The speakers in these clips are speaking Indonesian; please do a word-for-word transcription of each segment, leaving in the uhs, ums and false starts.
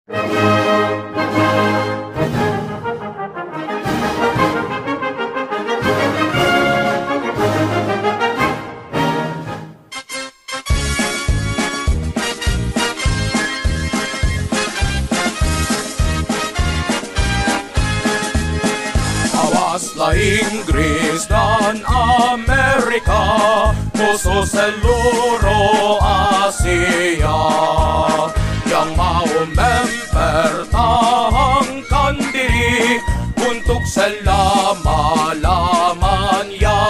La Inggris dan Amerika, musuh seluruh Asia, yang mau mempertahankan diri untuk selama-lamanya.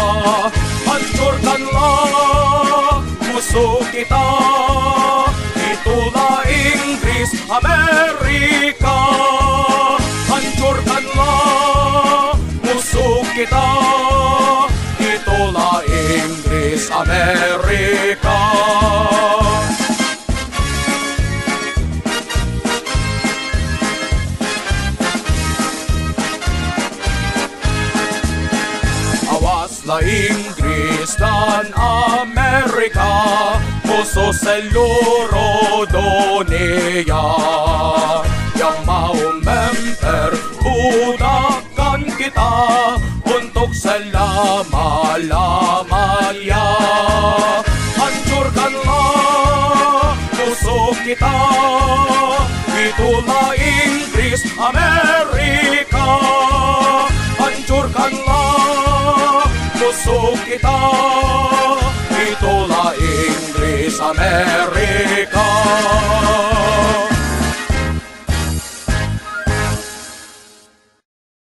Hancurkanlah musuh kita, itulah Inggris Amerika. Hancurkanlah musuh kita, itulah Inggris Amerika. Awaslah Inggris dan Amerika, musuh seluruh dunia, yang mau memperbudakkan kita untuk selama-lamanya. Hancurkanlah musuh kita, itulah Inggris Amerika. Hancurkanlah musuh kita, itulah Inggris Amerika.